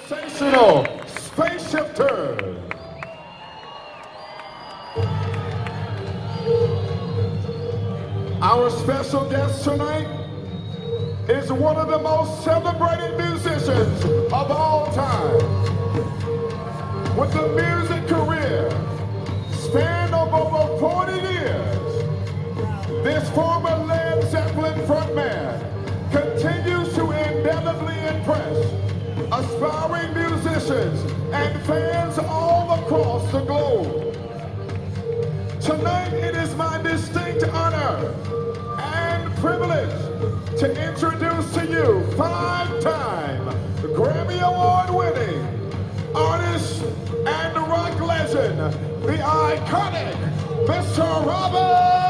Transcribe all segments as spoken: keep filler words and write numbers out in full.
sensational spaceship turn. Our special guest tonight is one of the most celebrated musicians of all time. With a music career spanned of over forty years, this former Led Zeppelin frontman continues to indelibly impress aspiring musicians and fans all across the globe. Tonight, it is my distinct honor and privilege to introduce to you five-time Grammy Award-winning artist and rock legend, the iconic Mister Robert.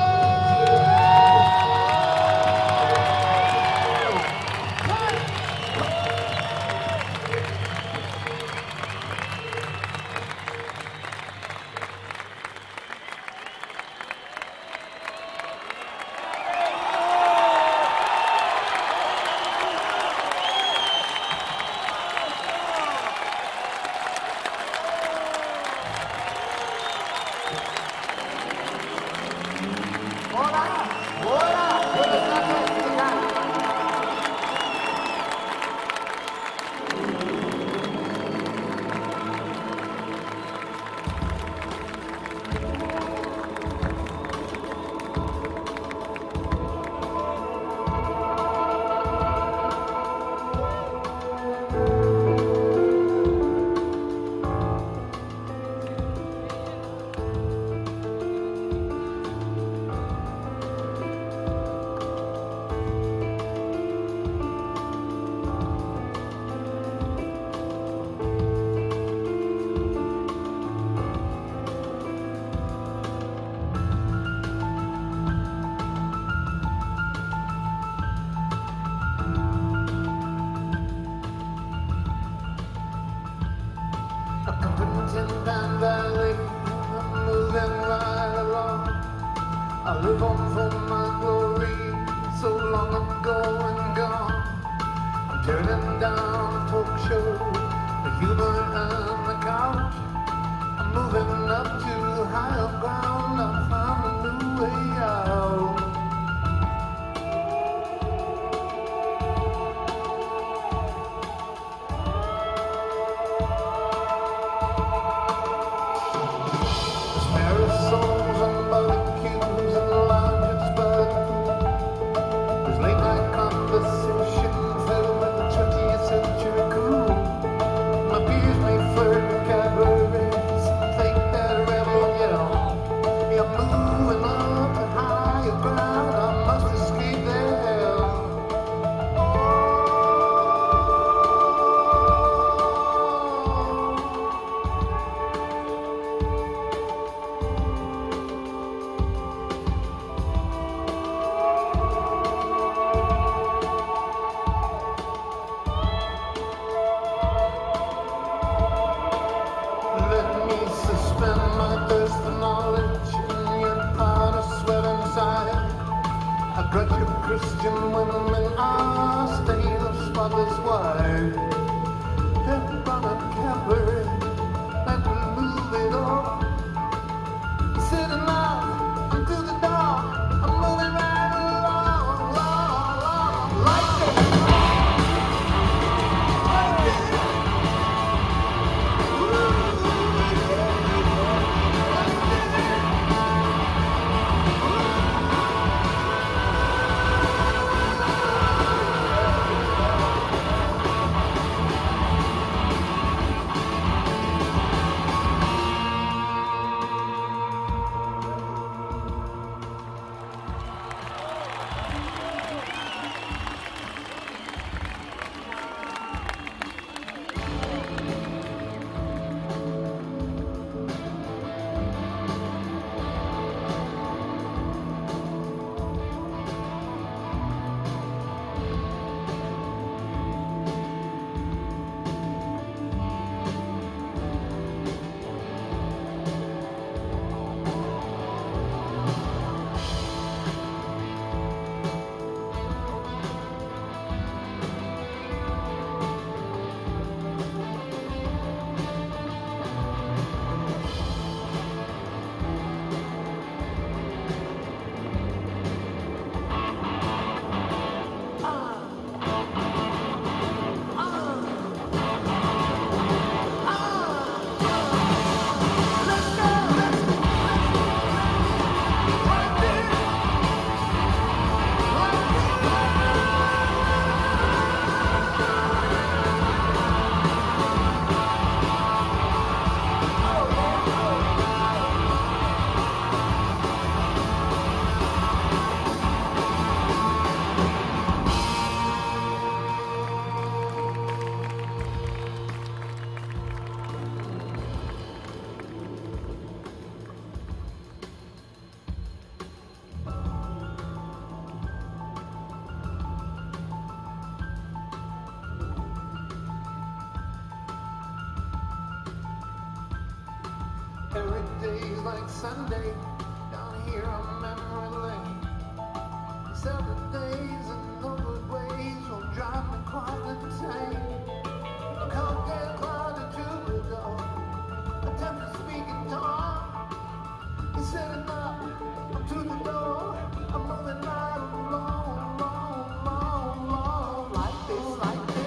like Sunday down here on memory lane. Seven days and no good ways will drive me quite insane. Look how get clouded to the door. Attempt to speak in tongue. He's setting up, I'm to the door. I'm moving right along, long, long, long, like this, like this.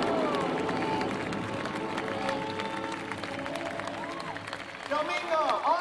Domingo,